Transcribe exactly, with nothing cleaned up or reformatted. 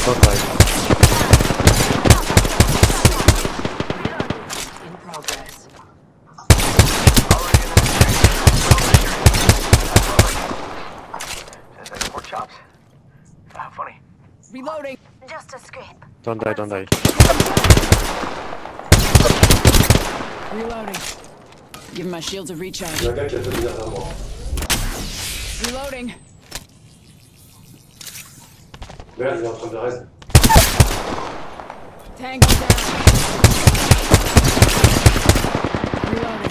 Don't die. In progress. More chops. Ah, funny. Reloading. Just a scrape. Don't die, don't die. Reloading. Give my shields a recharge. Il y a un gars qui a fait derrière moi. Reloading. Merde, il est en train de raise. Tango down. Reloading.